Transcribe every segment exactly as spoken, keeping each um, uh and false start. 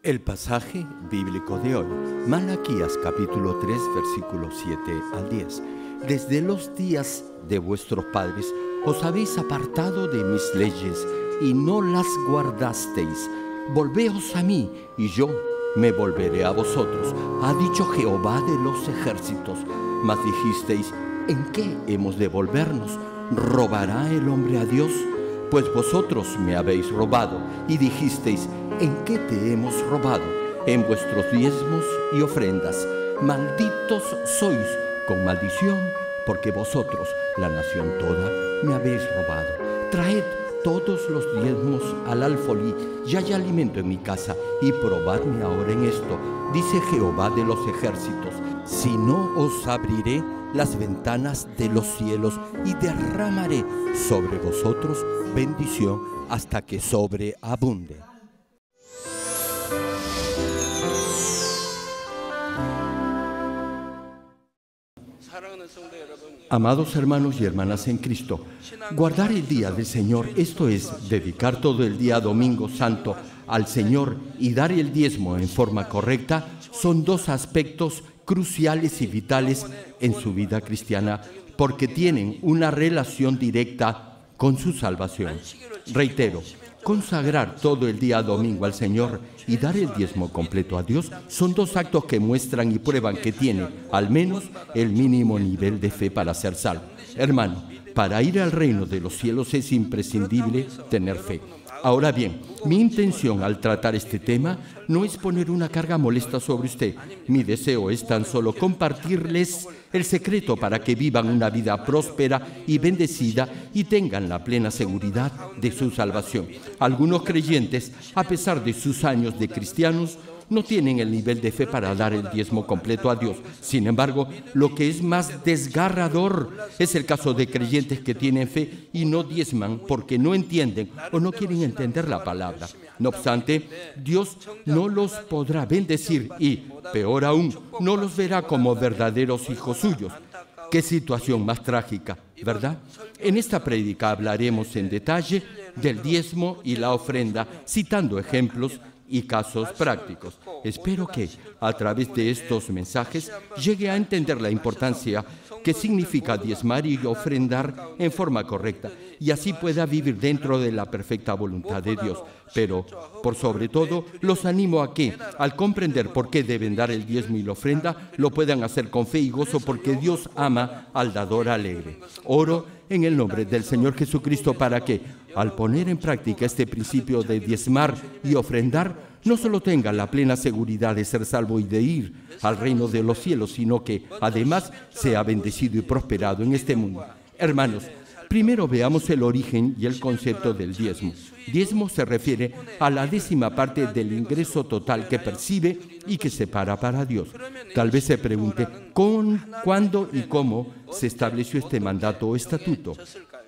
El pasaje bíblico de hoy, Malaquías capítulo tres, versículos siete al diez. Desde los días de vuestros padres os habéis apartado de mis leyes y no las guardasteis. Volveos a mí y yo me volveré a vosotros, ha dicho Jehová de los ejércitos. Mas dijisteis, ¿en qué hemos de volvernos? ¿Robará el hombre a Dios? Pues vosotros me habéis robado, y dijisteis, ¿en qué te hemos robado? En vuestros diezmos y ofrendas. Malditos sois con maldición, porque vosotros, la nación toda, me habéis robado. Traed todos los diezmos al alfolí, y hay alimento en mi casa, y probadme ahora en esto, dice Jehová de los ejércitos, si no os abriré las ventanas de los cielos y derramaré sobre vosotros bendición hasta que sobreabunde. Amados hermanos y hermanas en Cristo, guardar el día del Señor, esto es, dedicar todo el día domingo santo al Señor y dar el diezmo en forma correcta, son dos aspectos cruciales y vitales en su vida cristiana, porque tienen una relación directa con su salvación. Reitero, consagrar todo el día domingo al Señor y dar el diezmo completo a Dios son dos actos que muestran y prueban que tiene, al menos, el mínimo nivel de fe para ser salvo. Hermano, para ir al reino de los cielos es imprescindible tener fe. Ahora bien, mi intención al tratar este tema no es poner una carga molesta sobre usted. Mi deseo es tan solo compartirles el secreto para que vivan una vida próspera y bendecida y tengan la plena seguridad de su salvación. Algunos creyentes, a pesar de sus años de cristianos, no tienen el nivel de fe para dar el diezmo completo a Dios. Sin embargo, lo que es más desgarrador es el caso de creyentes que tienen fe y no diezman porque no entienden o no quieren entender la palabra. No obstante, Dios no los podrá bendecir y, peor aún, no los verá como verdaderos hijos suyos. Qué situación más trágica, ¿verdad? En esta prédica hablaremos en detalle del diezmo y la ofrenda, citando ejemplos y casos prácticos. Espero que, a través de estos mensajes, llegue a entender la importancia que significa diezmar y ofrendar en forma correcta, y así pueda vivir dentro de la perfecta voluntad de Dios. Pero, por sobre todo, los animo a que, al comprender por qué deben dar el diezmo y la ofrenda, lo puedan hacer con fe y gozo, porque Dios ama al dador alegre. Oro en el nombre del Señor Jesucristo para que, al poner en práctica este principio de diezmar y ofrendar, no solo tenga la plena seguridad de ser salvo y de ir al reino de los cielos, sino que, además, sea bendecido y prosperado en este mundo. Hermanos, primero veamos el origen y el concepto del diezmo. Diezmo se refiere a la décima parte del ingreso total que percibe y que separa para Dios. Tal vez se pregunte, ¿con, cuándo y cómo se estableció este mandato o estatuto?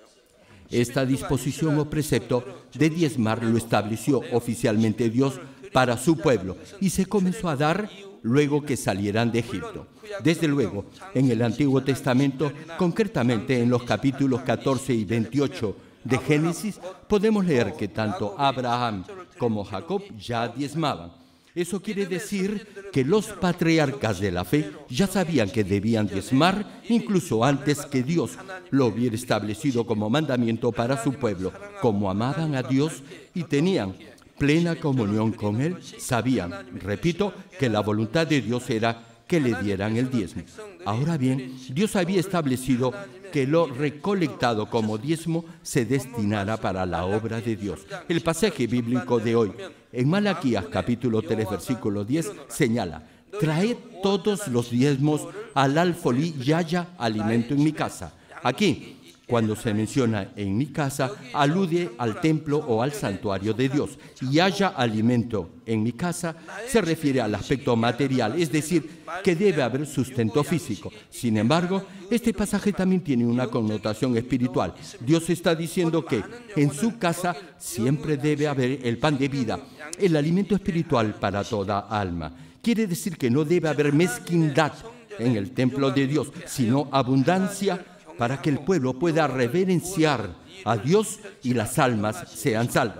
Esta disposición o precepto de diezmar lo estableció oficialmente Dios para su pueblo y se comenzó a dar luego que salieran de Egipto. Desde luego, en el Antiguo Testamento, concretamente en los capítulos catorce y veintiocho de Génesis, podemos leer que tanto Abraham como Jacob ya diezmaban. Eso quiere decir que los patriarcas de la fe ya sabían que debían diezmar incluso antes que Dios lo hubiera establecido como mandamiento para su pueblo. Como amaban a Dios y tenían plena comunión con Él, sabían, repito, que la voluntad de Dios era que le dieran el diezmo. Ahora bien, Dios había establecido que lo recolectado como diezmo se destinara para la obra de Dios. El pasaje bíblico de hoy, en Malaquías capítulo tres, versículo diez, señala, traed todos los diezmos al alfolí y haya alimento en mi casa. Aquí, cuando se menciona en mi casa, alude al templo o al santuario de Dios. Y haya alimento en mi casa se refiere al aspecto material, es decir, que debe haber sustento físico. Sin embargo, este pasaje también tiene una connotación espiritual. Dios está diciendo que en su casa siempre debe haber el pan de vida, el alimento espiritual para toda alma. Quiere decir que no debe haber mezquindad en el templo de Dios, sino abundancia para que el pueblo pueda reverenciar a Dios y las almas sean salvas.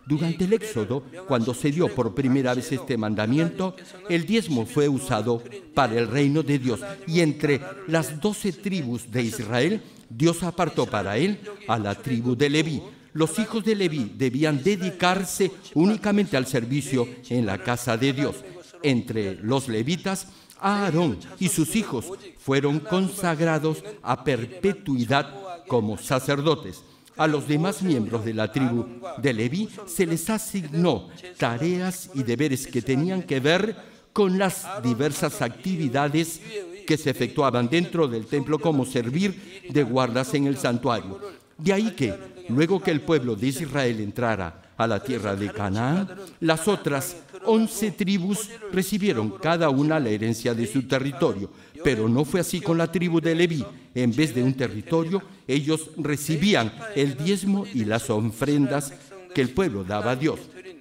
Durante el Éxodo, cuando se dio por primera vez este mandamiento, el diezmo fue usado para el reino de Dios. Y entre las doce tribus de Israel, Dios apartó para él a la tribu de Leví. Los hijos de Leví debían dedicarse únicamente al servicio en la casa de Dios. Entre los levitas, Aarón y sus hijos fueron consagrados a perpetuidad como sacerdotes. A los demás miembros de la tribu de Leví se les asignó tareas y deberes que tenían que ver con las diversas actividades que se efectuaban dentro del templo, como servir de guardas en el santuario. De ahí que, luego que el pueblo de Israel entrara a la tierra de Canaán, las otras once tribus recibieron cada una la herencia de su territorio. Pero no fue así con la tribu de Leví. En vez de un territorio, ellos recibían el diezmo y las ofrendas que el pueblo daba a Dios.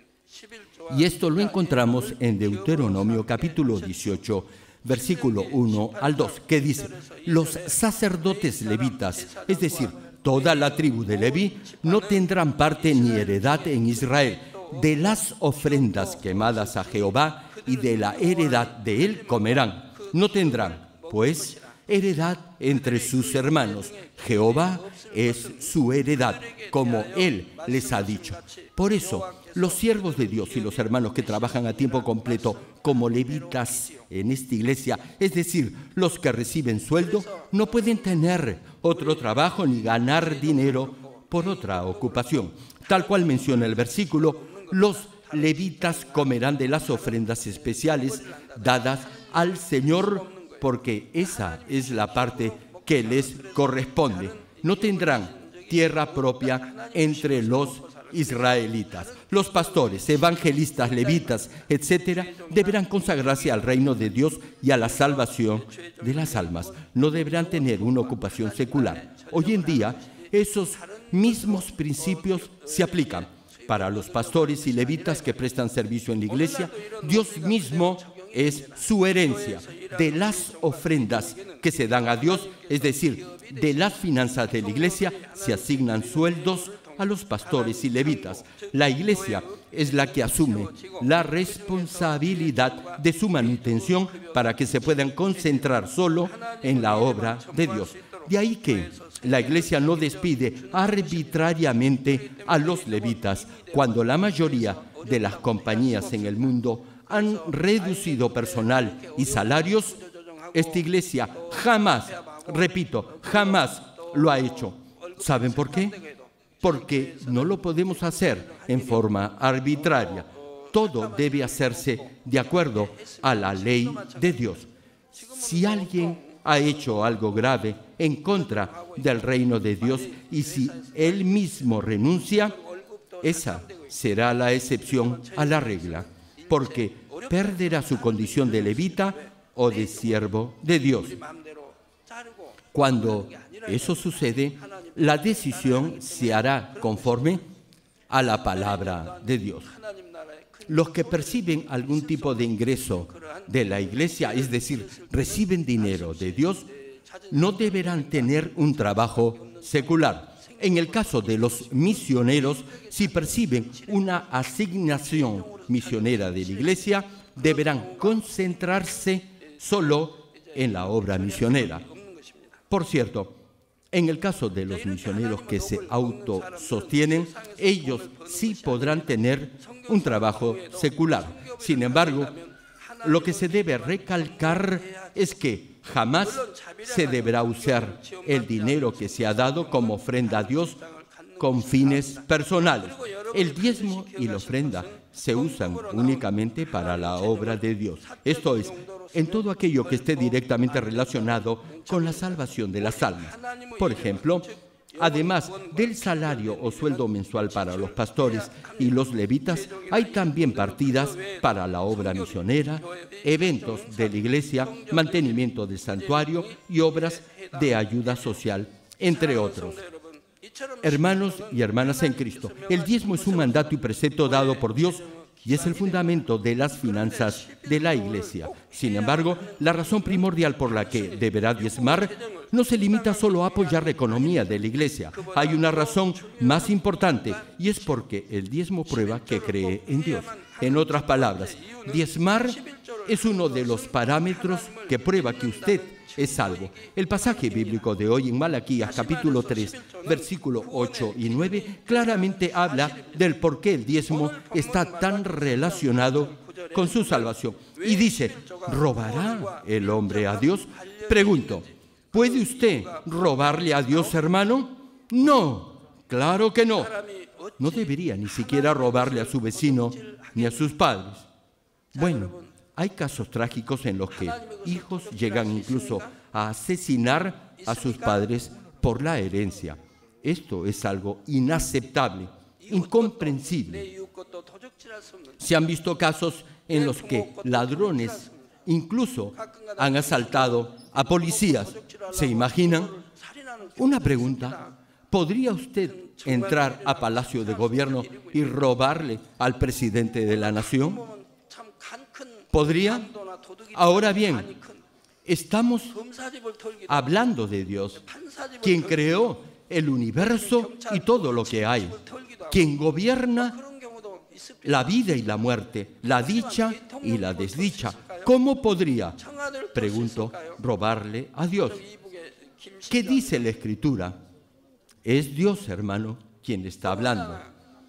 Y esto lo encontramos en Deuteronomio capítulo dieciocho, versículo uno al dos, que dice: los sacerdotes levitas, es decir, toda la tribu de Leví, no tendrán parte ni heredad en Israel. De las ofrendas quemadas a Jehová y de la heredad de él comerán. No tendrán, pues, heredad entre sus hermanos. Jehová es su heredad, como él les ha dicho. Por eso, los siervos de Dios y los hermanos que trabajan a tiempo completo como levitas en esta iglesia, es decir, los que reciben sueldo, no pueden tener otro trabajo ni ganar dinero por otra ocupación. Tal cual menciona el versículo, los levitas comerán de las ofrendas especiales dadas al Señor, porque esa es la parte que les corresponde. No tendrán tierra propia entre los israelitas. Los pastores, evangelistas, levitas, etcétera, deberán consagrarse al reino de Dios y a la salvación de las almas. No deberán tener una ocupación secular. Hoy en día, esos mismos principios se aplican para los pastores y levitas que prestan servicio en la iglesia. Dios mismo es su herencia. De las ofrendas que se dan a Dios, es decir, de las finanzas de la iglesia, se asignan sueldos a los pastores y levitas. La iglesia es la que asume la responsabilidad de su manutención para que se puedan concentrar solo en la obra de Dios. De ahí que la iglesia no despide arbitrariamente a los levitas cuando la mayoría de las compañías en el mundo han reducido personal y salarios. Esta iglesia jamás, repito, jamás lo ha hecho. ¿Saben por qué? Porque no lo podemos hacer en forma arbitraria. Todo debe hacerse de acuerdo a la ley de Dios. Si alguien ha hecho algo grave en contra del reino de Dios y si él mismo renuncia, esa será la excepción a la regla, porque perderá su condición de levita o de siervo de Dios. Cuando eso sucede, la decisión se hará conforme a la palabra de Dios. Los que perciben algún tipo de ingreso de la iglesia, es decir, reciben dinero de Dios, no deberán tener un trabajo secular. En el caso de los misioneros, si perciben una asignación misionera de la iglesia, deberán concentrarse solo en la obra misionera. Por cierto, en el caso de los misioneros que se autosostienen, ellos sí podrán tener un trabajo secular. Sin embargo, lo que se debe recalcar es que jamás se deberá usar el dinero que se ha dado como ofrenda a Dios con fines personales. El diezmo y la ofrenda se usan únicamente para la obra de Dios. Esto es, en todo aquello que esté directamente relacionado con la salvación de las almas. Por ejemplo, además del salario o sueldo mensual para los pastores y los levitas, hay también partidas para la obra misionera, eventos de la iglesia, mantenimiento del santuario y obras de ayuda social, entre otros. Hermanos y hermanas en Cristo, el diezmo es un mandato y precepto dado por Dios y es el fundamento de las finanzas de la Iglesia. Sin embargo, la razón primordial por la que deberá diezmar no se limita solo a apoyar la economía de la Iglesia. Hay una razón más importante, y es porque el diezmo prueba que cree en Dios. En otras palabras, diezmar es uno de los parámetros que prueba que usted es salvo. El pasaje bíblico de hoy en Malaquías capítulo tres, versículos ocho y nueve, claramente habla del por qué el diezmo está tan relacionado con su salvación. Y dice, ¿robará el hombre a Dios? Pregunto, ¿puede usted robarle a Dios, hermano? No, claro que no. No debería ni siquiera robarle a su vecino ni a sus padres. Bueno, hay casos trágicos en los que hijos llegan incluso a asesinar a sus padres por la herencia. Esto es algo inaceptable, incomprensible. Se han visto casos en los que ladrones incluso han asaltado a policías. ¿Se imaginan? Una pregunta, ¿podría usted entrar a Palacio de Gobierno y robarle al presidente de la nación? ¿Podría? Ahora bien, estamos hablando de Dios, quien creó el universo y todo lo que hay, quien gobierna la vida y la muerte, la dicha y la desdicha. ¿Cómo podría, pregunto, robarle a Dios? ¿Qué dice la Escritura? Es Dios, hermano, quien está hablando.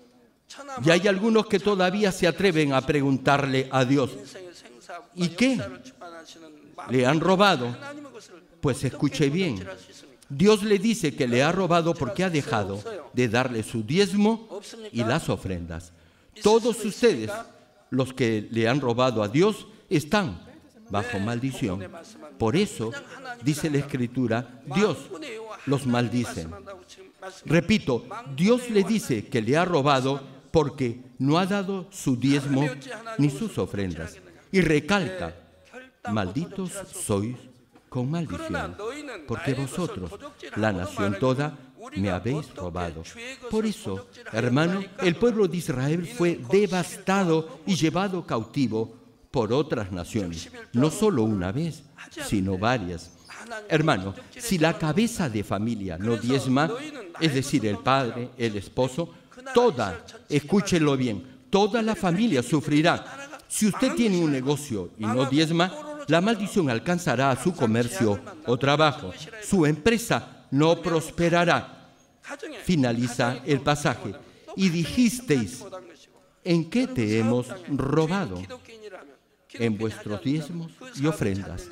Y hay algunos que todavía se atreven a preguntarle a Dios, ¿y qué? ¿Le han robado? Pues escuche bien. Dios le dice que le ha robado porque ha dejado de darle su diezmo y las ofrendas. Todos ustedes, los que le han robado a Dios, están bajo maldición. Por eso, dice la Escritura, Dios los maldice. Repito, Dios le dice que le ha robado porque no ha dado su diezmo ni sus ofrendas. Y recalca, malditos sois con maldición, porque vosotros, la nación toda, me habéis robado. Por eso, hermano, el pueblo de Israel fue devastado y llevado cautivo por otras naciones, no solo una vez, sino varias. Hermano, si la cabeza de familia no diezma, es decir, el padre, el esposo, toda, escúchelo bien, toda la familia sufrirá. Si usted tiene un negocio y no diezma, la maldición alcanzará a su comercio o trabajo. Su empresa no prosperará. Finaliza el pasaje. Y dijisteis, ¿en qué te hemos robado? En vuestros diezmos y ofrendas.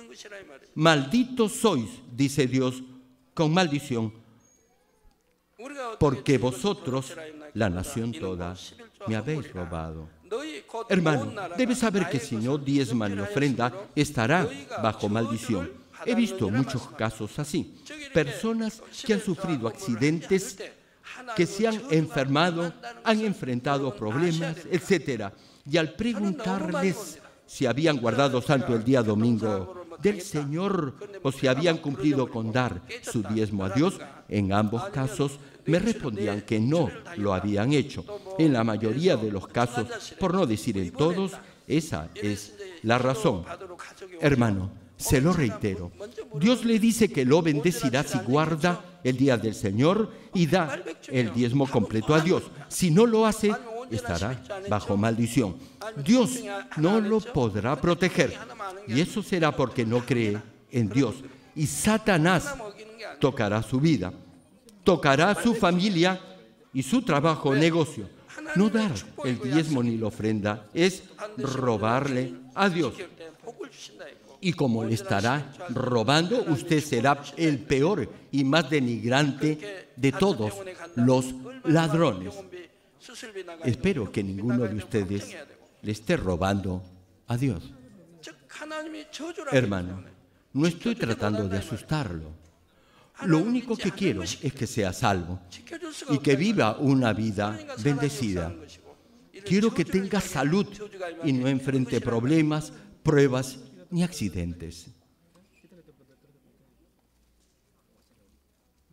Malditos sois, dice Dios, con maldición, porque vosotros, la nación toda, me habéis robado. Hermano, debes saber que si no diezma ni ofrenda, estará bajo maldición. He visto muchos casos así. Personas que han sufrido accidentes, que se han enfermado, han enfrentado problemas, etcétera. Y al preguntarles si habían guardado santo el día domingo del Señor o si habían cumplido con dar su diezmo a Dios, en ambos casos me respondían que no lo habían hecho. En la mayoría de los casos, por no decir en todos, esa es la razón. Hermano, se lo reitero, Dios le dice que lo bendecirá si guarda el día del Señor y da el diezmo completo a Dios. Si no lo hace, estará bajo maldición. Dios no lo podrá proteger, y eso será porque no cree en Dios. Y Satanás tocará su vida, tocará su familia y su trabajo o negocio. No dar el diezmo ni la ofrenda es robarle a Dios. Y como le estará robando, usted será el peor y más denigrante de todos los ladrones. Espero que ninguno de ustedes le esté robando a Dios. Hermano, no estoy tratando de asustarlo. Lo único que quiero es que sea salvo y que viva una vida bendecida. Quiero que tenga salud y no enfrente problemas, pruebas ni accidentes.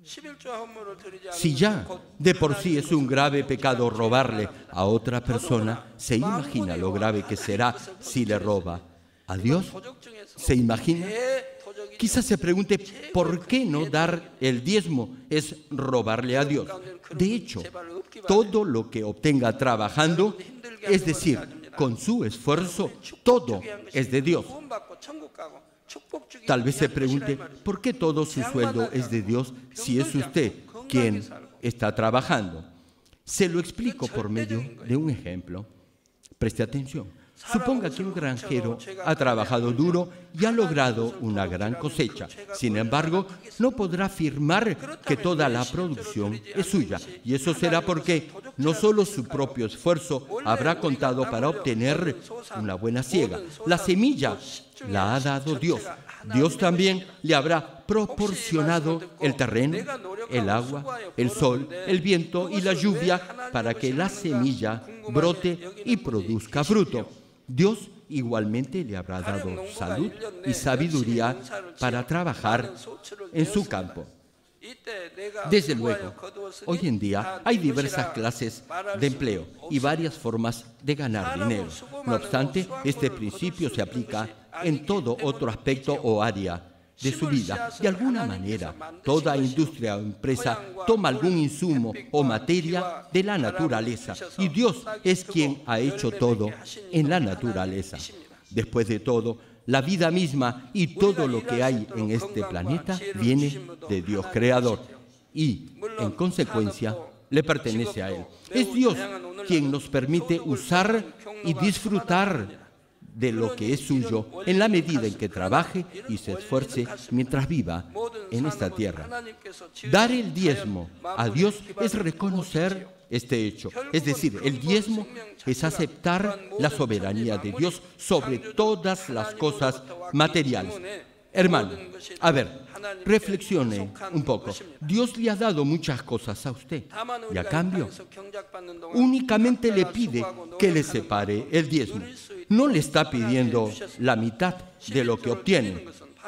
Si ya de por sí es un grave pecado robarle a otra persona, ¿se imagina lo grave que será si le roba a Dios? ¿Se imagina? Quizás se pregunte, ¿por qué no dar el diezmo? Es robarle a Dios. De hecho, todo lo que obtenga trabajando, es decir, con su esfuerzo, todo es de Dios. Tal vez se pregunte, ¿por qué todo su sueldo es de Dios si es usted quien está trabajando? Se lo explico por medio de un ejemplo. Preste atención. Suponga que un granjero ha trabajado duro y ha logrado una gran cosecha. Sin embargo, no podrá afirmar que toda la producción es suya. Y eso será porque no solo su propio esfuerzo habrá contado para obtener una buena siega. La semilla la ha dado Dios. Dios también le habrá proporcionado el terreno, el agua, el sol, el viento y la lluvia para que la semilla brote y produzca fruto. Dios igualmente le habrá dado salud y sabiduría para trabajar en su campo. Desde luego, hoy en día hay diversas clases de empleo y varias formas de ganar dinero. No obstante, este principio se aplica en todo otro aspecto o área de su vida. De alguna manera, toda industria o empresa toma algún insumo o materia de la naturaleza y Dios es quien ha hecho todo en la naturaleza. Después de todo, la vida misma y todo lo que hay en este planeta viene de Dios creador y, en consecuencia, le pertenece a Él. Es Dios quien nos permite usar y disfrutar de lo que es suyo en la medida en que trabaje y se esfuerce mientras viva en esta tierra. Dar el diezmo a Dios es reconocer este hecho. Es decir, el diezmo es aceptar la soberanía de Dios sobre todas las cosas materiales. Hermano, a ver, reflexione un poco. Dios le ha dado muchas cosas a usted y a cambio únicamente le pide que le separe el diezmo. No le está pidiendo la mitad de lo que obtiene.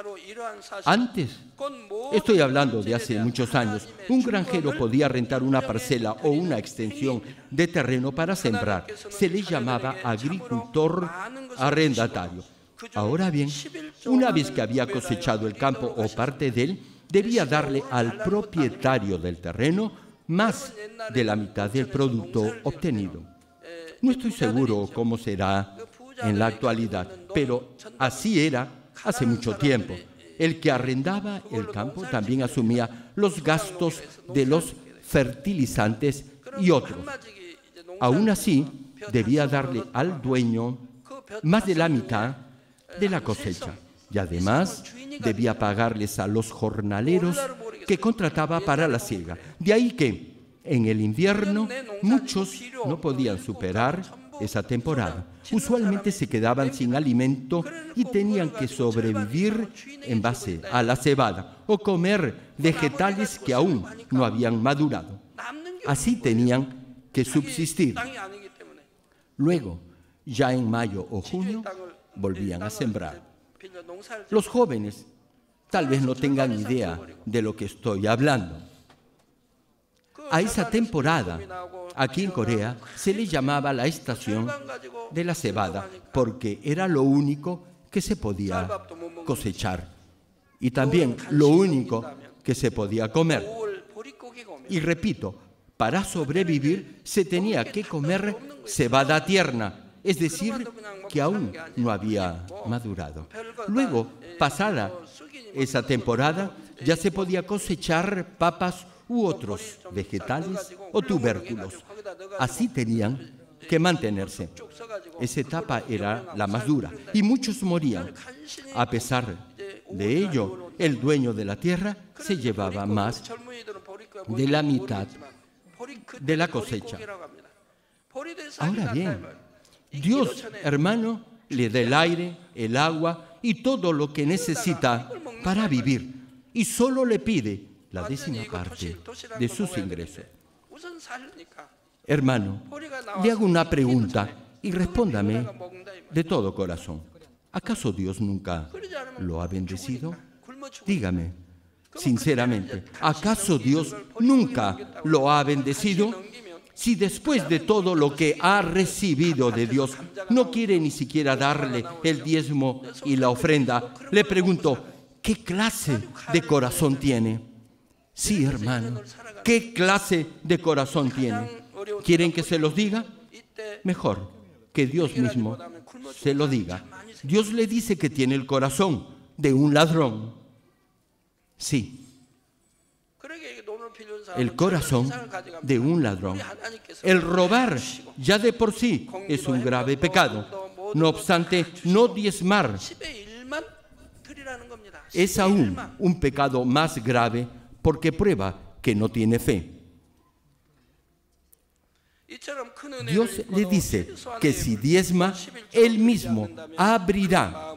Antes, estoy hablando de hace muchos años, un granjero podía rentar una parcela o una extensión de terreno para sembrar. Se le llamaba agricultor arrendatario. Ahora bien, una vez que había cosechado el campo o parte de él, debía darle al propietario del terreno más de la mitad del producto obtenido. No estoy seguro cómo será en la actualidad, pero así era hace mucho tiempo. El que arrendaba el campo también asumía los gastos de los fertilizantes y otros. Aún así, debía darle al dueño más de la mitad de la cosecha y además debía pagarles a los jornaleros que contrataba para la siega. De ahí que en el invierno muchos no podían superar esa temporada. Usualmente se quedaban sin alimento y tenían que sobrevivir en base a la cebada o comer vegetales que aún no habían madurado. Así tenían que subsistir. Luego, ya en mayo o junio, volvían a sembrar. Los jóvenes tal vez no tengan idea de lo que estoy hablando. A esa temporada, aquí en Corea, se le llamaba la estación de la cebada, porque era lo único que se podía cosechar y también lo único que se podía comer. Y repito, para sobrevivir se tenía que comer cebada tierna, es decir, que aún no había madurado. Luego, pasada esa temporada, ya se podía cosechar papas u otros vegetales o tubérculos. Así tenían que mantenerse. Esa etapa era la más dura y muchos morían. A pesar de ello, el dueño de la tierra se llevaba más de la mitad de la cosecha. Ahora bien, Dios, hermano, le da el aire, el agua y todo lo que necesita para vivir y solo le pide la décima parte de sus ingresos. Hermano, le hago una pregunta y respóndame de todo corazón. ¿Acaso Dios nunca lo ha bendecido? Dígame, Sinceramente, ¿acaso Dios nunca lo ha bendecido? Si después de todo lo que ha recibido de Dios no quiere ni siquiera darle el diezmo y la ofrenda, le pregunto, ¿qué clase de corazón tiene? Sí, hermano, ¿qué clase de corazón tiene? ¿Quieren que se los diga? Mejor que Dios mismo se lo diga. Dios le dice que tiene el corazón de un ladrón. Sí. El corazón de un ladrón. El robar ya de por sí es un grave pecado. No obstante, no diezmar es aún un pecado más grave porque prueba que no tiene fe. Dios le dice que si diezma, Él mismo abrirá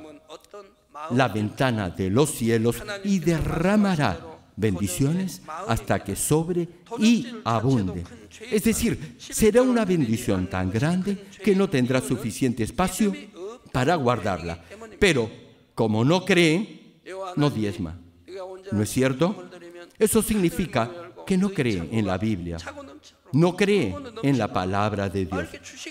la ventana de los cielos y derramará bendiciones hasta que sobre y abunde. Es decir, será una bendición tan grande que no tendrá suficiente espacio para guardarla. Pero, como no cree, no diezma. ¿No es cierto? Eso significa que no cree en la Biblia. No cree en la palabra de Dios.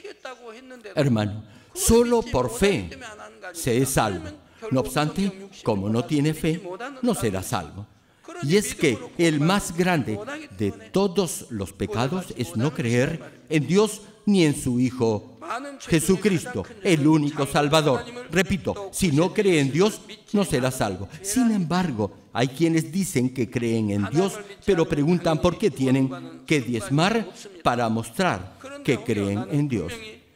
Hermano, solo por fe se es salvo. No obstante, como no tiene fe, no será salvo. Y es que el más grande de todos los pecados es no creer en Dios ni en su Hijo Jesucristo, el único Salvador. Repito, si no cree en Dios, no será salvo. Sin embargo, hay quienes dicen que creen en Dios, pero preguntan por qué tienen que diezmar para mostrar que creen en Dios.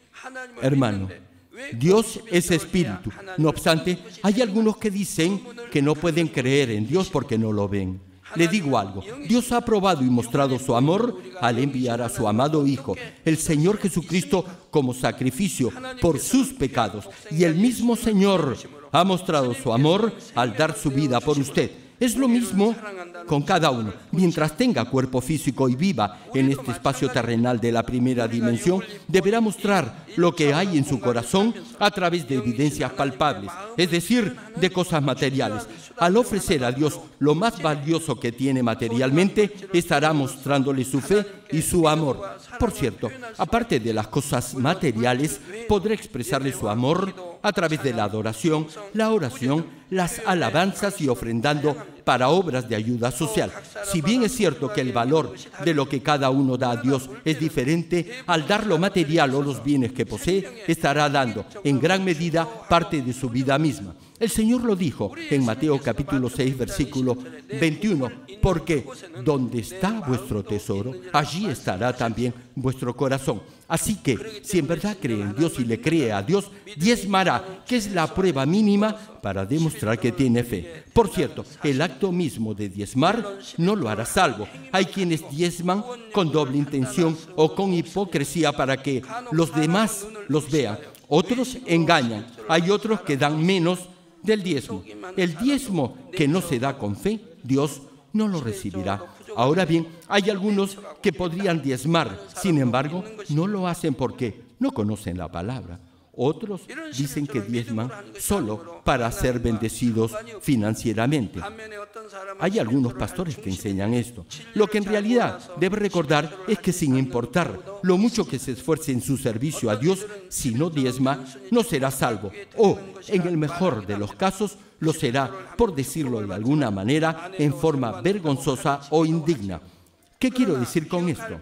Hermano, Dios es espíritu. No obstante, hay algunos que dicen que no pueden creer en Dios porque no lo ven. Le digo algo, Dios ha probado y mostrado su amor al enviar a su amado Hijo, el Señor Jesucristo, como sacrificio por sus pecados. Y el mismo Señor ha mostrado su amor al dar su vida por usted. Es lo mismo con cada uno. Mientras tenga cuerpo físico y viva en este espacio terrenal de la primera dimensión, deberá mostrar lo que hay en su corazón a través de evidencias palpables, es decir, de cosas materiales. Al ofrecer a Dios lo más valioso que tiene materialmente, estará mostrándole su fe y su amor. Por cierto, aparte de las cosas materiales, podrá expresarle su amor a través de la adoración, la oración, las alabanzas y ofrendando para obras de ayuda social. Si bien es cierto que el valor de lo que cada uno da a Dios es diferente, al dar lo material o los bienes que posee, estará dando en gran medida parte de su vida misma. El Señor lo dijo en Mateo capítulo seis, versículo veintiuno, porque donde está vuestro tesoro, allí estará también vuestro corazón. Así que, si en verdad cree en Dios y le cree a Dios, diezmará, que es la prueba mínima para demostrar que tiene fe. Por cierto, el acto mismo de diezmar no lo hará salvo. Hay quienes diezman con doble intención o con hipocresía para que los demás los vean. Otros engañan. Hay otros que dan menos del diezmo. El diezmo que no se da con fe, Dios no lo recibirá. Ahora bien, hay algunos que podrían diezmar, sin embargo, no lo hacen porque no conocen la palabra. Otros dicen que diezman solo para ser bendecidos financieramente. Hay algunos pastores que enseñan esto. Lo que en realidad debe recordar es que sin importar lo mucho que se esfuerce en su servicio a Dios, si no diezma, no será salvo. O, en el mejor de los casos, lo será, por decirlo de alguna manera, en forma vergonzosa o indigna. ¿Qué quiero decir con esto?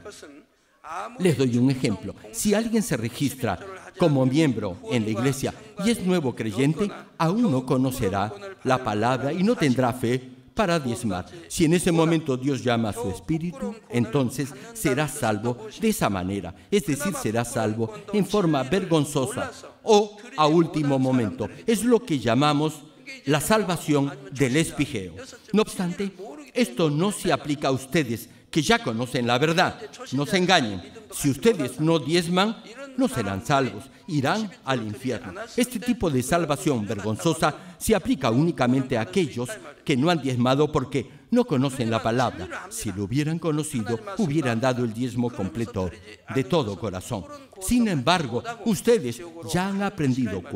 Les doy un ejemplo. Si alguien se registra como miembro en la iglesia y es nuevo creyente, aún no conocerá la palabra y no tendrá fe para diezmar. Si en ese momento Dios llama a su espíritu, entonces será salvo de esa manera. Es decir, será salvo en forma vergonzosa o a último momento. Es lo que llamamos la salvación del espigeo. No obstante, esto no se aplica a ustedes que ya conocen la verdad. No se engañen. Si ustedes no diezman, no serán salvos, irán al infierno. Este tipo de salvación vergonzosa se aplica únicamente a aquellos que no han diezmado porque no conocen la palabra. Si lo hubieran conocido, hubieran dado el diezmo completo de todo corazón. Sin embargo, ustedes ya han aprendido cuál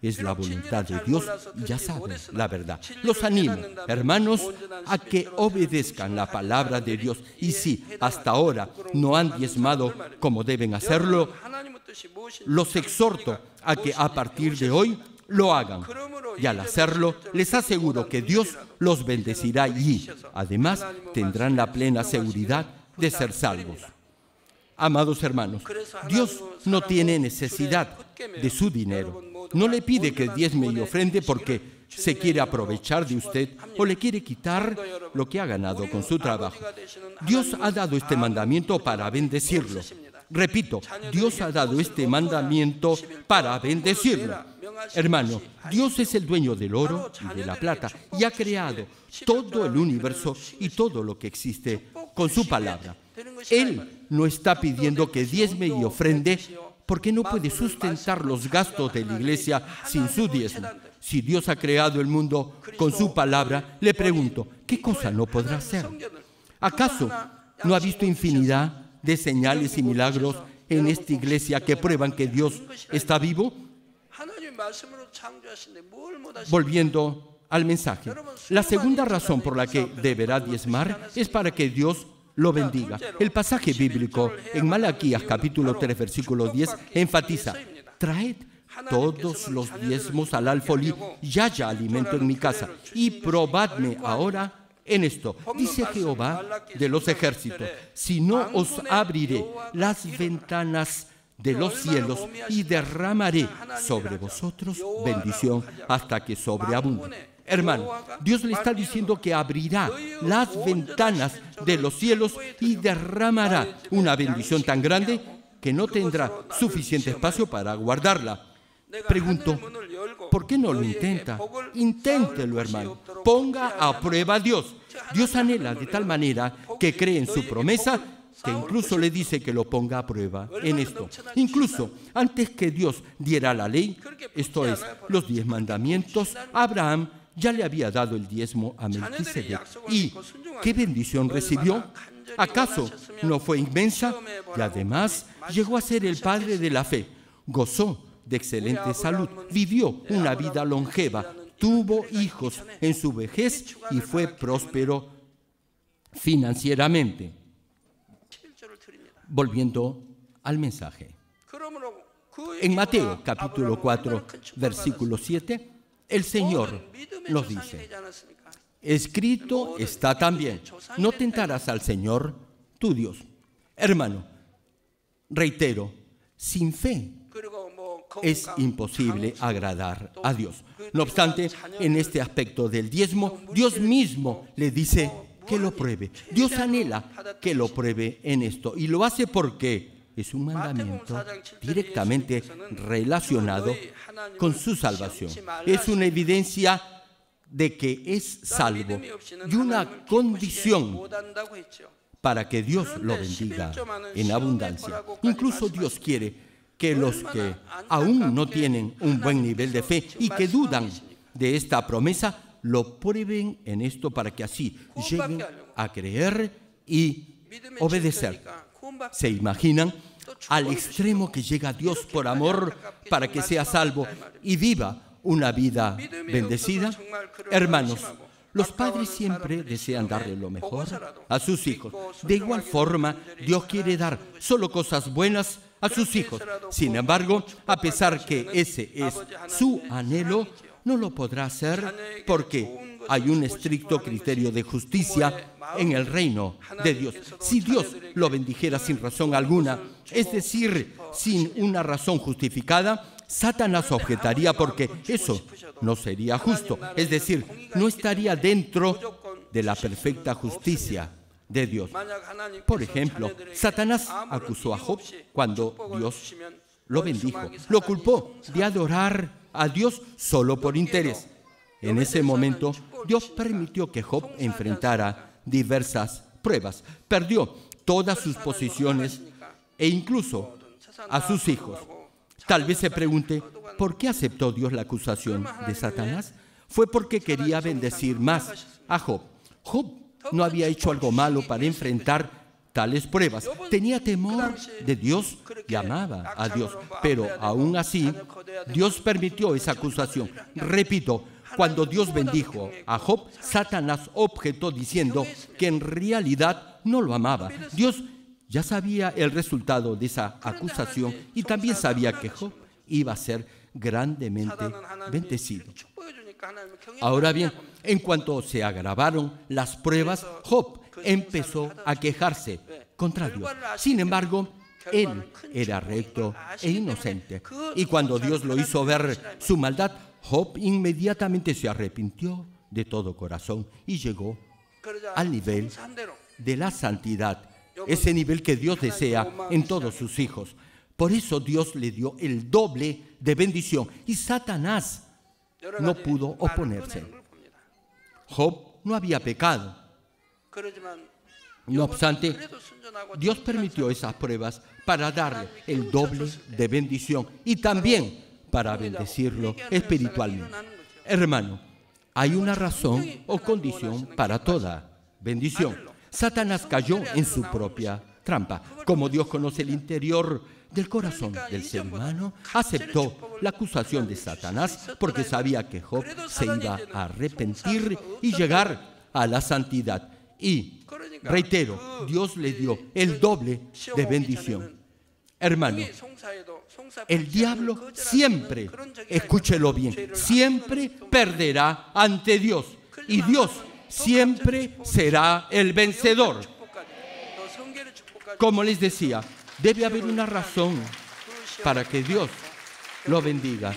es la voluntad de Dios y ya saben la verdad. Los animo, hermanos, a que obedezcan la palabra de Dios. Y si hasta ahora no han diezmado como deben hacerlo, los exhorto a que a partir de hoy lo hagan. Y al hacerlo, les aseguro que Dios los bendecirá y, además, tendrán la plena seguridad de ser salvos. Amados hermanos, Dios no tiene necesidad de su dinero. No le pide que diezme y ofrende porque se quiere aprovechar de usted o le quiere quitar lo que ha ganado con su trabajo. Dios ha dado este mandamiento para bendecirlo. Repito, Dios ha dado este mandamiento para bendecirlo. Hermano, Dios es el dueño del oro y de la plata y ha creado todo el universo y todo lo que existe con su palabra. Él no está pidiendo que diezme y ofrende porque no puede sustentar los gastos de la iglesia sin su diezmo. Si Dios ha creado el mundo con su palabra, le pregunto, ¿qué cosa no podrá hacer? ¿Acaso no ha visto infinidad de señales y milagros en esta iglesia que prueban que Dios está vivo? Volviendo al mensaje, la segunda razón por la que deberá diezmar es para que Dios lo bendiga. El pasaje bíblico en Malaquías capítulo tres, versículo diez, enfatiza, traed todos los diezmos al alfolí y haya alimento en mi casa, y probadme ahora en esto, dice Jehová de los ejércitos, si no os abriré las ventanas de los cielos y derramaré sobre vosotros bendición hasta que sobreabunde. Hermano, Dios le está diciendo que abrirá las ventanas de los cielos y derramará una bendición tan grande que no tendrá suficiente espacio para guardarla. Pregunto, ¿por qué no lo intenta? Inténtelo, hermano. Ponga a prueba a Dios. Dios anhela de tal manera que cree en su promesa que incluso le dice que lo ponga a prueba en esto. Incluso antes que Dios diera la ley, esto es, los diez mandamientos, Abraham ya le había dado el diezmo a Melquisedec. ¿Y qué bendición recibió? ¿Acaso no fue inmensa? Y además llegó a ser el padre de la fe. Gozó de excelente salud, vivió una vida longeva, tuvo hijos en su vejez y fue próspero financieramente. Volviendo al mensaje. En Mateo capítulo cuatro, versículo siete, el Señor nos dice, escrito está también, no tentarás al Señor tu Dios. Hermano, reitero, sin fe es imposible agradar a Dios. No obstante, en este aspecto del diezmo, Dios mismo le dice que lo pruebe. Dios anhela que lo pruebe en esto y lo hace porque es un mandamiento directamente relacionado con su salvación. Es una evidencia de que es salvo y una condición para que Dios lo bendiga en abundancia. Incluso Dios quiere que los que aún no tienen un buen nivel de fe y que dudan de esta promesa, lo prueben en esto para que así lleguen a creer y obedecer. ¿Se imaginan al extremo que llega Dios por amor para que sea salvo y viva una vida bendecida? Hermanos, los padres siempre desean darle lo mejor a sus hijos. De igual forma, Dios quiere dar solo cosas buenas a sus hijos. Sin embargo, a pesar que ese es su anhelo, no lo podrá hacer porque hay un estricto criterio de justicia en el reino de Dios. Si Dios lo bendijera sin razón alguna, es decir, sin una razón justificada, Satanás objetaría porque eso no sería justo, es decir, no estaría dentro de la perfecta justicia de Dios. Por ejemplo, Satanás acusó a Job cuando Dios lo bendijo. Lo culpó de adorar a Dios solo por interés. En ese momento, Dios permitió que Job enfrentara diversas pruebas. Perdió todas sus posesiones e incluso a sus hijos. Tal vez se pregunte, ¿por qué aceptó Dios la acusación de Satanás? Fue porque quería bendecir más a Job. Job no había hecho algo malo para enfrentar tales pruebas. Tenía temor de Dios y amaba a Dios. Pero aún así, Dios permitió esa acusación. Repito, cuando Dios bendijo a Job, Satanás objetó diciendo que en realidad no lo amaba. Dios ya sabía el resultado de esa acusación y también sabía que Job iba a ser grandemente bendecido. Ahora bien, en cuanto se agravaron las pruebas, Job empezó a quejarse contra Dios. Sin embargo, él era recto e inocente. Y cuando Dios lo hizo ver su maldad, Job inmediatamente se arrepintió de todo corazón y llegó al nivel de la santidad, ese nivel que Dios desea en todos sus hijos. Por eso Dios le dio el doble de bendición y Satanás no pudo oponerse. Job no había pecado. No obstante, Dios permitió esas pruebas para darle el doble de bendición y también para bendecirlo espiritualmente. Hermano, hay una razón o condición para toda bendición. Satanás cayó en su propia trampa. Como Dios conoce el interior del corazón del ser humano, aceptó la acusación de Satanás porque sabía que Job se iba a arrepentir y llegar a la santidad. Y, reitero, Dios le dio el doble de bendición. Hermano, el diablo siempre, escúchelo bien, siempre perderá ante Dios y Dios siempre será el vencedor. Como les decía, debe haber una razón para que Dios lo bendiga.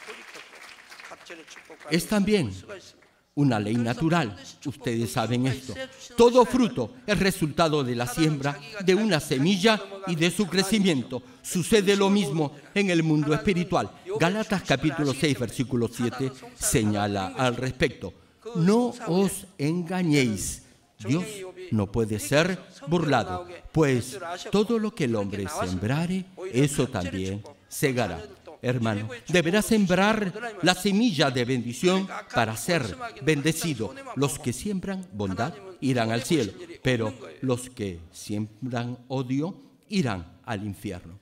Es también una ley natural. Ustedes saben esto. Todo fruto es resultado de la siembra de una semilla y de su crecimiento. Sucede lo mismo en el mundo espiritual. Gálatas capítulo seis, versículo siete señala al respecto. No os engañéis. Dios no puede ser burlado, pues todo lo que el hombre sembrare, eso también segará. Hermano, deberá sembrar la semilla de bendición para ser bendecido. Los que siembran bondad irán al cielo, pero los que siembran odio irán al infierno.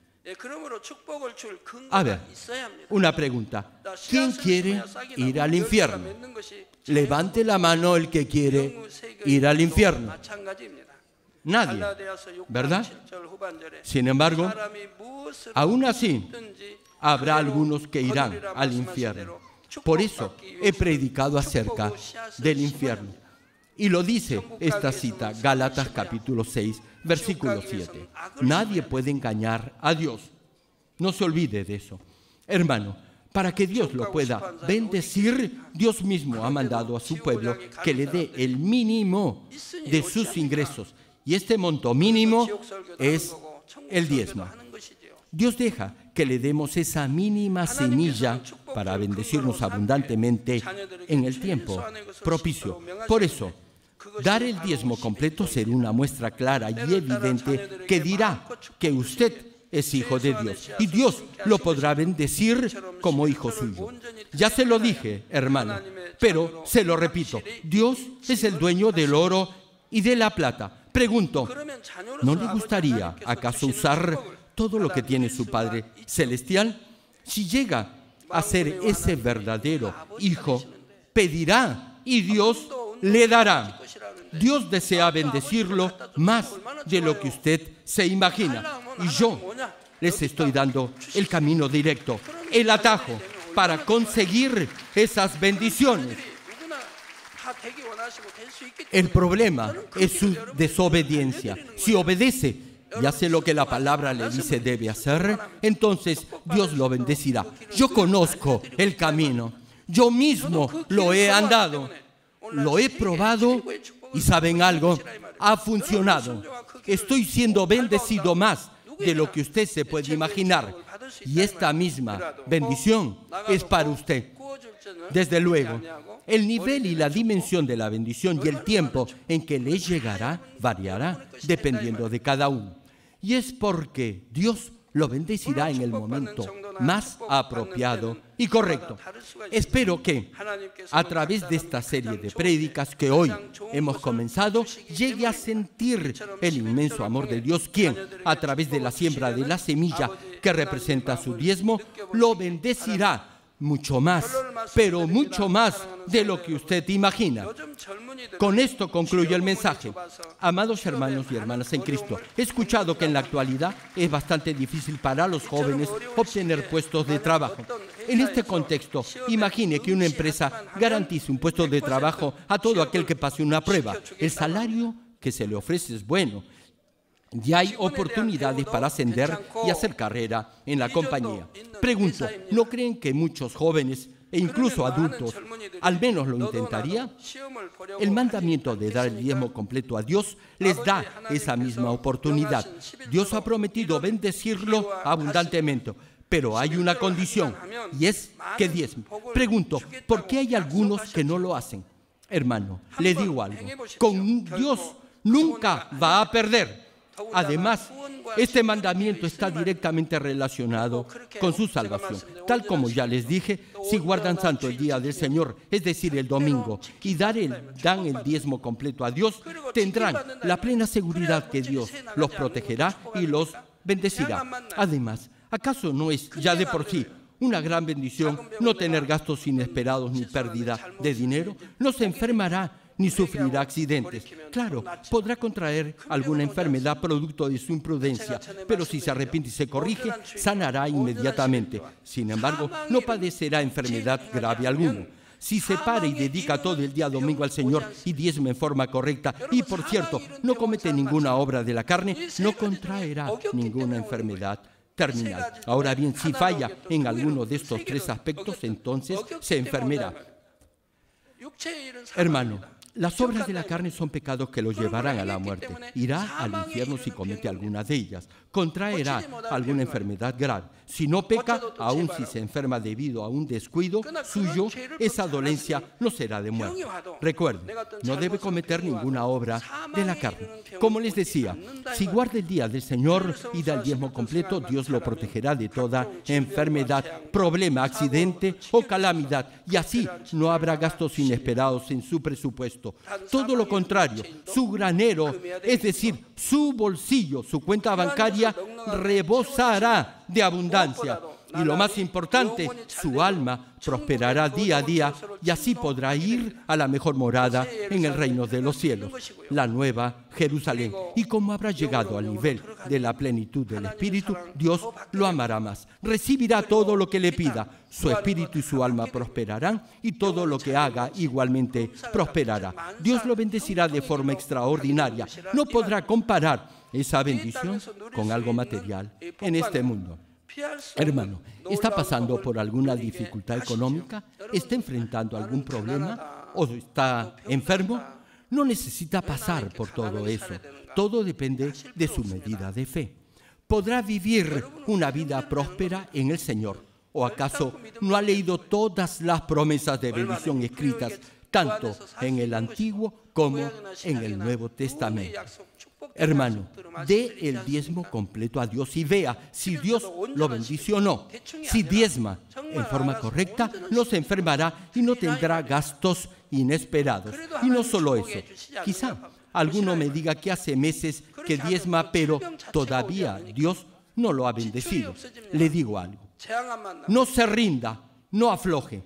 A ver, una pregunta. ¿Quién quiere ir al infierno? Levante la mano el que quiere ir al infierno. Nadie, ¿verdad? Sin embargo, aún así, habrá algunos que irán al infierno. Por eso he predicado acerca del infierno. Y lo dice esta cita, Gálatas capítulo seis, versículo siete. Nadie puede engañar a Dios. No se olvide de eso. Hermano, para que Dios lo pueda bendecir, Dios mismo ha mandado a su pueblo que le dé el mínimo de sus ingresos. Y este monto mínimo es el diezmo. Dios deja que le demos esa mínima semilla para bendecirnos abundantemente en el tiempo propicio. Por eso, dar el diezmo completo será una muestra clara y evidente que dirá que usted es hijo de Dios y Dios lo podrá bendecir como hijo suyo. Ya se lo dije, hermano, pero se lo repito. Dios es el dueño del oro y de la plata. Pregunto, ¿no le gustaría acaso usar todo lo que tiene su Padre Celestial? Si llega a ser ese verdadero hijo, pedirá y Dios le dará. Dios desea bendecirlo más de lo que usted se imagina. Y yo les estoy dando el camino directo, el atajo para conseguir esas bendiciones. El problema es su desobediencia. Si obedece y hace lo que la palabra le dice debe hacer, entonces Dios lo bendecirá. Yo conozco el camino. Yo mismo lo he andado. Lo he probado y ¿saben algo? Ha funcionado. Estoy siendo bendecido más de lo que usted se puede imaginar. Y esta misma bendición es para usted. Desde luego, el nivel y la dimensión de la bendición y el tiempo en que le llegará variará dependiendo de cada uno. Y es porque Dios lo bendecirá en el momento más apropiado y correcto. Espero que a través de esta serie de prédicas que hoy hemos comenzado, llegue a sentir el inmenso amor de Dios, quien, a través de la siembra de la semilla que representa su diezmo, lo bendecirá mucho más, pero mucho más de lo que usted imagina. Con esto concluyo el mensaje. Amados hermanos y hermanas en Cristo, he escuchado que en la actualidad es bastante difícil para los jóvenes obtener puestos de trabajo. En este contexto, imagine que una empresa garantice un puesto de trabajo a todo aquel que pase una prueba. El salario que se le ofrece es bueno. Ya hay oportunidades para ascender y hacer carrera en la compañía. Pregunto, ¿no creen que muchos jóvenes e incluso adultos al menos lo intentaría? El mandamiento de dar el diezmo completo a Dios les da esa misma oportunidad. Dios ha prometido bendecirlo abundantemente, pero hay una condición, y es que diezme. Pregunto, ¿por qué hay algunos que no lo hacen? Hermano, le digo algo, con Dios nunca va a perder. Además, este mandamiento está directamente relacionado con su salvación. Tal como ya les dije, si guardan santo el día del Señor, es decir, el domingo, y dan el, dan el diezmo completo a Dios, tendrán la plena seguridad que Dios los protegerá y los bendecirá. Además, ¿acaso no es ya de por sí una gran bendición no tener gastos inesperados ni pérdida de dinero? No se enfermará ni sufrirá accidentes. Claro, podrá contraer alguna enfermedad producto de su imprudencia, pero si se arrepiente y se corrige, sanará inmediatamente. Sin embargo, no padecerá enfermedad grave alguna. Si se para y dedica todo el día domingo al Señor y diezma en forma correcta, y por cierto, no comete ninguna obra de la carne, no contraerá ninguna enfermedad terminal. Ahora bien, si falla en alguno de estos tres aspectos, entonces se enfermará. Hermano, las obras de la carne son pecados que lo llevarán a la muerte. Irá al infierno si comete alguna de ellas. Contraerá alguna enfermedad grave. Si no peca, aun si se enferma debido a un descuido suyo, esa dolencia no será de muerte. Recuerde, no debe cometer ninguna obra de la carne. Como les decía, si guarda el día del Señor y da el diezmo completo, Dios lo protegerá de toda enfermedad, problema, accidente o calamidad. Y así no habrá gastos inesperados en su presupuesto. Todo lo contrario, su granero, es decir, su bolsillo, su cuenta bancaria, rebosará de abundancia. Y lo más importante, su alma prosperará día a día y así podrá ir a la mejor morada en el reino de los cielos, la nueva Jerusalén. Y como habrá llegado al nivel de la plenitud del Espíritu, Dios lo amará más. Recibirá todo lo que le pida. Su espíritu y su alma prosperarán y todo lo que haga igualmente prosperará. Dios lo bendecirá de forma extraordinaria. No podrá comparar esa bendición con algo material en este mundo. Hermano, ¿está pasando por alguna dificultad económica? ¿Está enfrentando algún problema? ¿O está enfermo? No necesita pasar por todo eso. Todo depende de su medida de fe. ¿Podrá vivir una vida próspera en el Señor? ¿O acaso no ha leído todas las promesas de bendición escritas tanto en el Antiguo como en el Nuevo Testamento? Hermano, dé el diezmo completo a Dios y vea si Dios lo bendice o no. Si diezma en forma correcta, no se enfermará y no tendrá gastos inesperados. Y no solo eso, quizá alguno me diga que hace meses que diezma, pero todavía Dios no lo ha bendecido. Le digo algo, no se rinda, no afloje.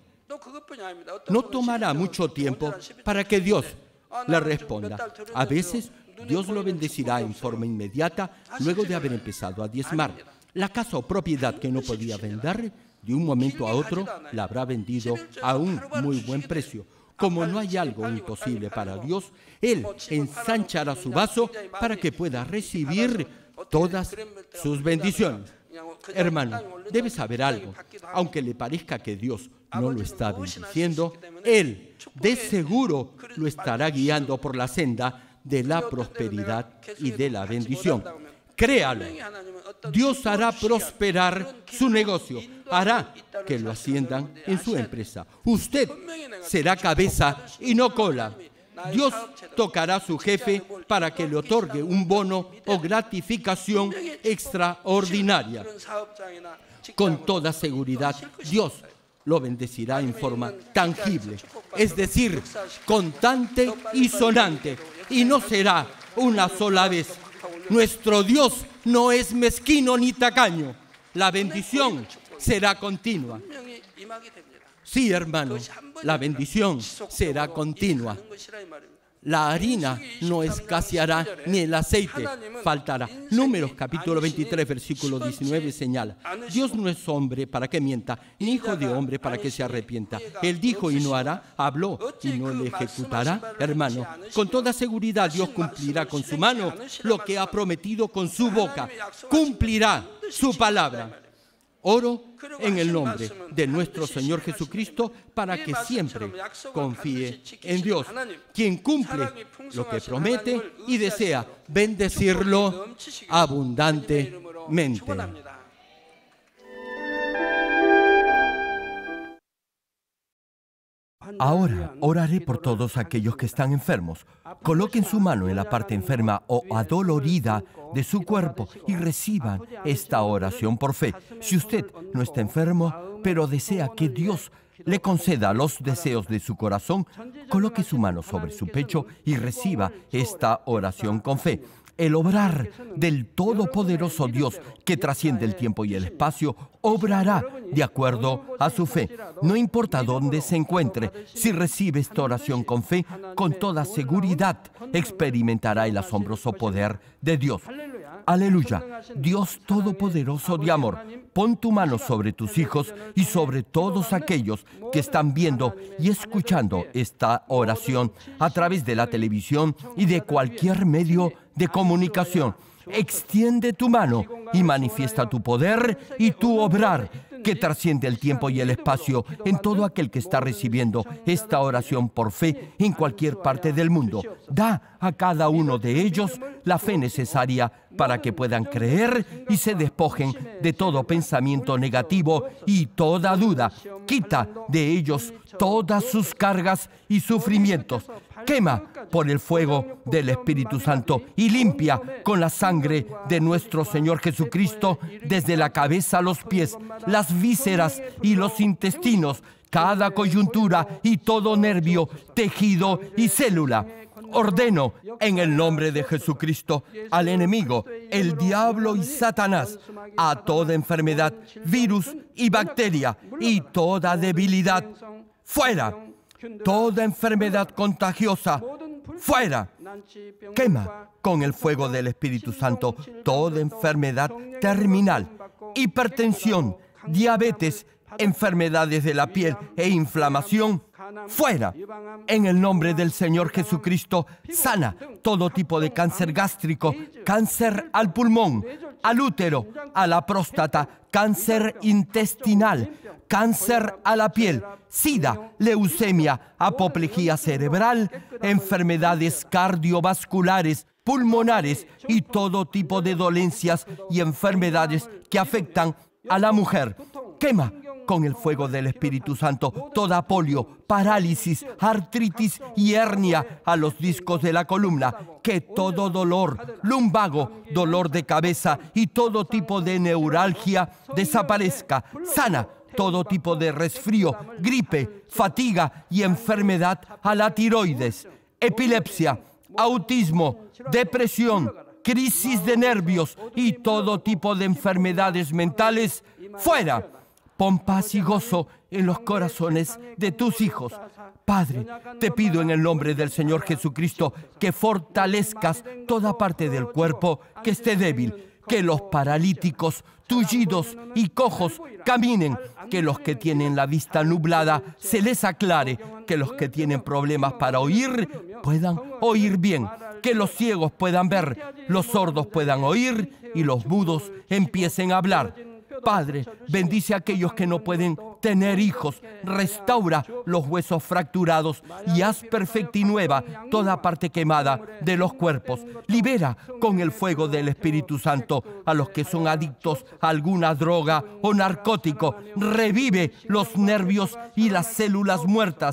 No tomará mucho tiempo para que Dios le responda. A veces Dios lo bendecirá en forma inmediata luego de haber empezado a diezmar. La casa o propiedad que no podía vender, de un momento a otro la habrá vendido a un muy buen precio. Como no hay algo imposible para Dios, Él ensanchará su vaso para que pueda recibir todas sus bendiciones. Hermano, debe saber algo. Aunque le parezca que Dios no lo está bendiciendo, Él de seguro lo estará guiando por la senda de la prosperidad y de la bendición. Créalo, Dios hará prosperar su negocio, hará que lo asciendan en su empresa. Usted será cabeza y no cola. Dios tocará a su jefe para que le otorgue un bono o gratificación extraordinaria. Con toda seguridad, Dios lo bendecirá en forma tangible, es decir, constante y sonante, y no será una sola vez. Nuestro Dios no es mezquino ni tacaño. La bendición será continua. Sí, hermano, la bendición será continua. La harina no escaseará ni el aceite faltará. Números capítulo veintitrés, versículo diecinueve señala: Dios no es hombre para que mienta, ni hijo de hombre para que se arrepienta. Él dijo y no hará, habló y no le ejecutará. Hermano, con toda seguridad Dios cumplirá con su mano lo que ha prometido con su boca. Cumplirá su palabra. Oro en el nombre de nuestro Señor Jesucristo para que siempre confíe en Dios, quien cumple lo que promete y desea bendecirlo abundantemente. Ahora oraré por todos aquellos que están enfermos. Coloquen su mano en la parte enferma o adolorida de su cuerpo y reciban esta oración por fe. Si usted no está enfermo, pero desea que Dios le conceda los deseos de su corazón, coloque su mano sobre su pecho y reciba esta oración con fe. El obrar del todopoderoso Dios que trasciende el tiempo y el espacio obrará de acuerdo a su fe. No importa dónde se encuentre, si recibe esta oración con fe, con toda seguridad experimentará el asombroso poder de Dios. Aleluya. Dios todopoderoso de amor, pon tu mano sobre tus hijos y sobre todos aquellos que están viendo y escuchando esta oración a través de la televisión y de cualquier medio de comunicación. Extiende tu mano y manifiesta tu poder y tu obrar que trasciende el tiempo y el espacio en todo aquel que está recibiendo esta oración por fe en cualquier parte del mundo. Da a cada uno de ellos la fe necesaria para que puedan creer y se despojen de todo pensamiento negativo y toda duda. Quita de ellos todas sus cargas y sufrimientos. Quema por el fuego del Espíritu Santo y limpia con la sangre de nuestro Señor Jesucristo desde la cabeza a los pies, las vísceras y los intestinos, cada coyuntura y todo nervio, tejido y célula. Ordeno en el nombre de Jesucristo al enemigo, el diablo y Satanás, a toda enfermedad, virus y bacteria y toda debilidad, fuera. Toda enfermedad contagiosa, fuera. Quema con el fuego del Espíritu Santo toda enfermedad terminal, hipertensión, diabetes, enfermedades de la piel e inflamación, fuera. En el nombre del Señor Jesucristo, sana todo tipo de cáncer gástrico, cáncer al pulmón, al útero, a la próstata, cáncer intestinal, cáncer a la piel, sida, leucemia, apoplejía cerebral, enfermedades cardiovasculares, pulmonares y todo tipo de dolencias y enfermedades que afectan a la mujer. Quema con el fuego del Espíritu Santo toda polio, parálisis, artritis y hernia a los discos de la columna. Que todo dolor, lumbago, dolor de cabeza y todo tipo de neuralgia desaparezca. Sana todo tipo de resfrío, gripe, fatiga y enfermedad a la tiroides, epilepsia, autismo, depresión, crisis de nervios y todo tipo de enfermedades mentales, fuera. Pon paz y gozo en los corazones de tus hijos. Padre, te pido en el nombre del Señor Jesucristo que fortalezcas toda parte del cuerpo que esté débil, que los paralíticos, tullidos y cojos caminen, que los que tienen la vista nublada se les aclare, que los que tienen problemas para oír puedan oír bien, que los ciegos puedan ver, los sordos puedan oír y los mudos empiecen a hablar. Padre, bendice a aquellos que no pueden tener hijos, restaura los huesos fracturados y haz perfecta y nueva toda parte quemada de los cuerpos. Libera con el fuego del Espíritu Santo a los que son adictos a alguna droga o narcótico. Revive los nervios y las células muertas. Que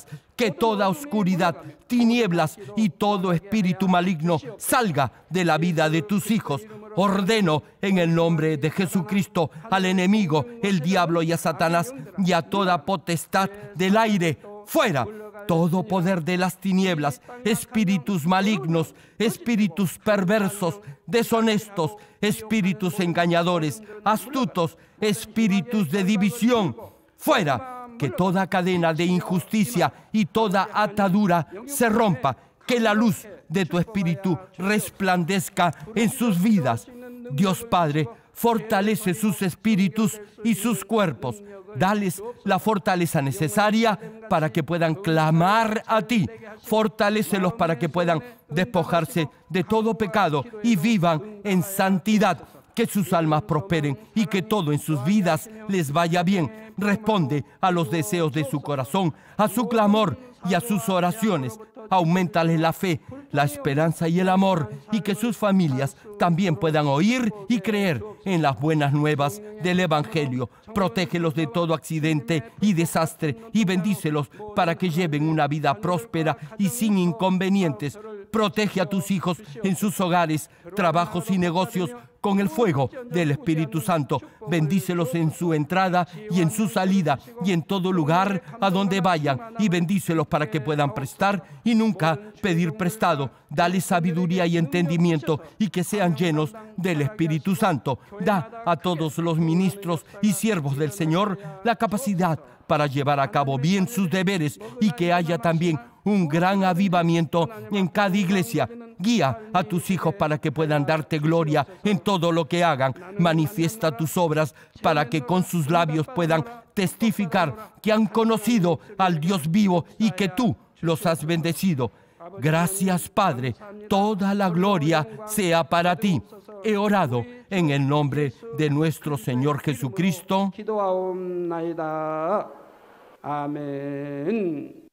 que toda oscuridad, tinieblas y todo espíritu maligno salga de la vida de tus hijos. Ordeno en el nombre de Jesucristo al enemigo, el diablo y a Satanás y a toda potestad del aire, fuera. Todo poder de las tinieblas, espíritus malignos, espíritus perversos, deshonestos, espíritus engañadores, astutos, espíritus de división, fuera. Que toda cadena de injusticia y toda atadura se rompa. Que la luz de tu espíritu resplandezca en sus vidas. Dios Padre, fortalece sus espíritus y sus cuerpos. Dales la fortaleza necesaria para que puedan clamar a ti. Fortalécelos para que puedan despojarse de todo pecado y vivan en santidad. Que sus almas prosperen y que todo en sus vidas les vaya bien. Responde a los deseos de su corazón, a su clamor y a sus oraciones. Auméntales la fe, la esperanza y el amor, y que sus familias también puedan oír y creer en las buenas nuevas del Evangelio. Protégelos de todo accidente y desastre y bendícelos para que lleven una vida próspera y sin inconvenientes. Protege a tus hijos en sus hogares, trabajos y negocios con el fuego del Espíritu Santo. Bendícelos en su entrada y en su salida y en todo lugar a donde vayan, y bendícelos para que puedan prestar y nunca pedir prestado. Dale sabiduría y entendimiento y que sean llenos del Espíritu Santo. Da a todos los ministros y siervos del Señor la capacidad para llevar a cabo bien sus deberes y que haya también un gran avivamiento en cada iglesia. Guía a tus hijos para que puedan darte gloria en todo lo que hagan. Manifiesta tus obras para que con sus labios puedan testificar que han conocido al Dios vivo y que tú los has bendecido. Gracias, Padre. Toda la gloria sea para ti. He orado en el nombre de nuestro Señor Jesucristo. 아멘.